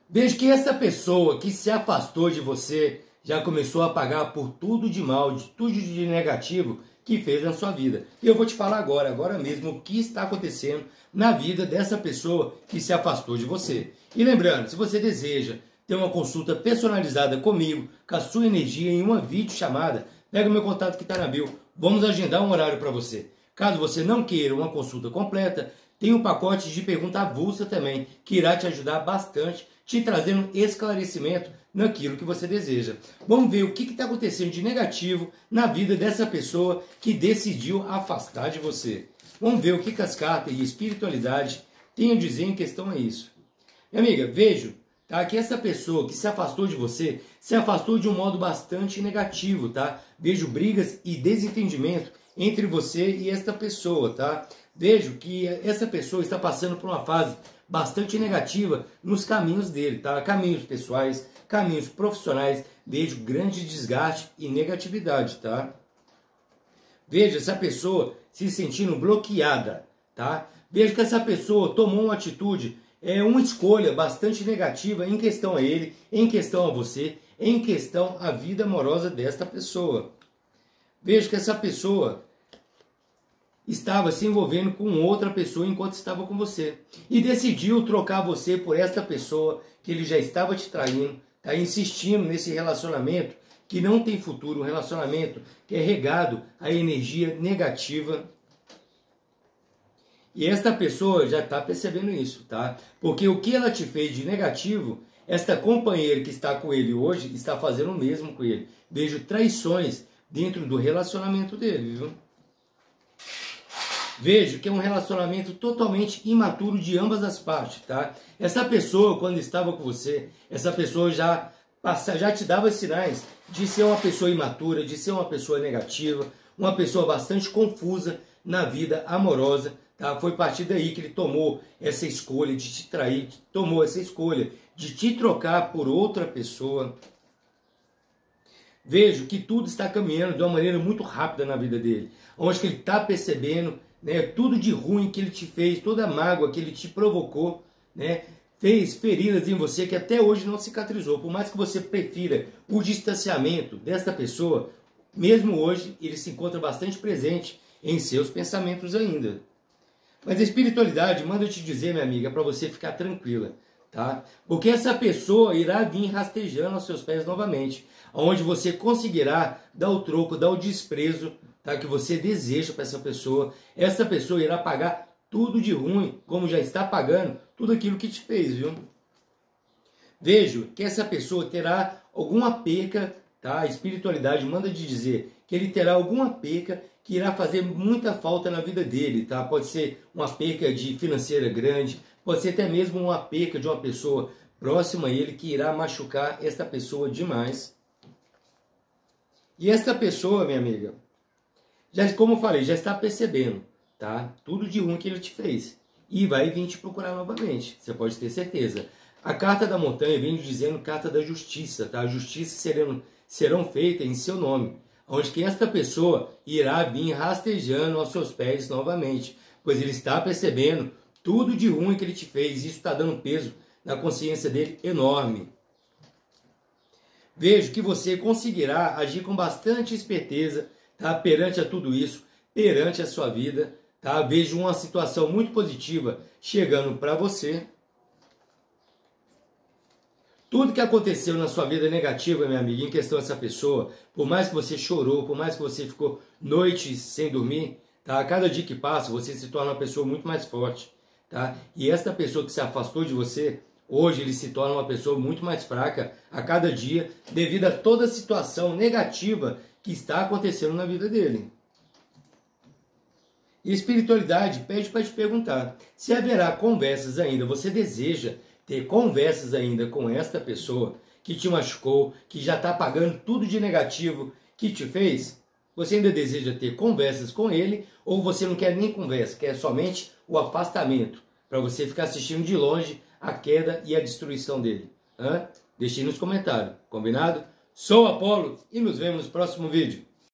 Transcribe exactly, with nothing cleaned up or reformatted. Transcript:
Veja que essa pessoa que se afastou de você já começou a pagar por tudo de mal, de tudo de negativo que fez na sua vida. E eu vou te falar agora, agora mesmo, o que está acontecendo na vida dessa pessoa que se afastou de você. E lembrando, se você deseja ter uma consulta personalizada comigo, com a sua energia em uma videochamada, pega o meu contato que está na bio, vamos agendar um horário para você. Caso você não queira uma consulta completa, tem um pacote de pergunta avulsa também, que irá te ajudar bastante, te trazendo esclarecimento naquilo que você deseja. Vamos ver o que está acontecendo de negativo na vida dessa pessoa que decidiu afastar de você. Vamos ver o que, que as cartas e espiritualidade têm a dizer em questão a isso. Minha amiga, vejo tá, que essa pessoa que se afastou de você, se afastou de um modo bastante negativo, tá? Vejo brigas e desentendimento entre você e esta pessoa, tá? Vejo que essa pessoa está passando por uma fase bastante negativa nos caminhos dele, tá? Caminhos pessoais, caminhos profissionais, vejo grande desgaste e negatividade, tá? Veja essa pessoa se sentindo bloqueada, tá? Veja que essa pessoa tomou uma atitude, é uma escolha bastante negativa em questão a ele, em questão a você, em questão à vida amorosa desta pessoa. Veja que essa pessoa estava se envolvendo com outra pessoa enquanto estava com você. E decidiu trocar você por esta pessoa que ele já estava te traindo, tá insistindo nesse relacionamento que não tem futuro, um relacionamento que é regado a energia negativa. E esta pessoa já está percebendo isso, tá? Porque o que ela te fez de negativo, esta companheira que está com ele hoje está fazendo o mesmo com ele. Vejo traições dentro do relacionamento dele, viu? Vejo que é um relacionamento totalmente imaturo de ambas as partes, tá? Essa pessoa, quando estava com você, essa pessoa já, passa, já te dava sinais de ser uma pessoa imatura, de ser uma pessoa negativa, uma pessoa bastante confusa na vida amorosa, tá? Foi a partir daí que ele tomou essa escolha de te trair, tomou essa escolha de te trocar por outra pessoa. Vejo que tudo está caminhando de uma maneira muito rápida na vida dele, onde que ele está percebendo, né, tudo de ruim que ele te fez, toda a mágoa que ele te provocou, né, fez feridas em você que até hoje não cicatrizou. Por mais que você prefira o distanciamento desta pessoa, mesmo hoje ele se encontra bastante presente em seus pensamentos ainda. Mas a espiritualidade manda eu te dizer, minha amiga, para você ficar tranquila, tá? Porque essa pessoa irá vir rastejando aos seus pés novamente, onde você conseguirá dar o troco, dar o desprezo, tá, que você deseja para essa pessoa. Essa pessoa irá pagar tudo de ruim, como já está pagando tudo aquilo que te fez, viu? Vejo que essa pessoa terá alguma perca, tá? A espiritualidade manda de dizer que ele terá alguma perca que irá fazer muita falta na vida dele, tá? Pode ser uma perca de financeira grande, pode ser até mesmo uma perca de uma pessoa próxima a ele que irá machucar esta pessoa demais. E esta pessoa, minha amiga, já, como eu falei, já está percebendo, tá? Tudo de ruim que ele te fez. E vai vir te procurar novamente, você pode ter certeza. A carta da montanha vem dizendo carta da justiça, tá? A justiça serão, serão feitas em seu nome, onde que esta pessoa irá vir rastejando aos seus pés novamente, pois ele está percebendo tudo de ruim que ele te fez. Isso está dando peso na consciência dele enorme. Vejo que você conseguirá agir com bastante esperteza, tá? Perante a tudo isso, perante a sua vida, tá? Vejo uma situação muito positiva chegando para você. Tudo que aconteceu na sua vida negativa, minha amiga, em questão dessa pessoa, por mais que você chorou, por mais que você ficou noites sem dormir, tá? A cada dia que passa, você se torna uma pessoa muito mais forte, tá? E esta pessoa que se afastou de você, hoje ele se torna uma pessoa muito mais fraca a cada dia, devido a toda a situação negativa que está acontecendo na vida dele. E a espiritualidade pede para te perguntar se haverá conversas ainda. Você deseja ter conversas ainda com esta pessoa que te machucou, que já está pagando tudo de negativo que te fez? Você ainda deseja ter conversas com ele, ou você não quer nem conversa, quer somente o afastamento, para você ficar assistindo de longe a queda e a destruição dele? Hã? Deixe nos comentários, combinado? Sou Apolo e nos vemos no próximo vídeo.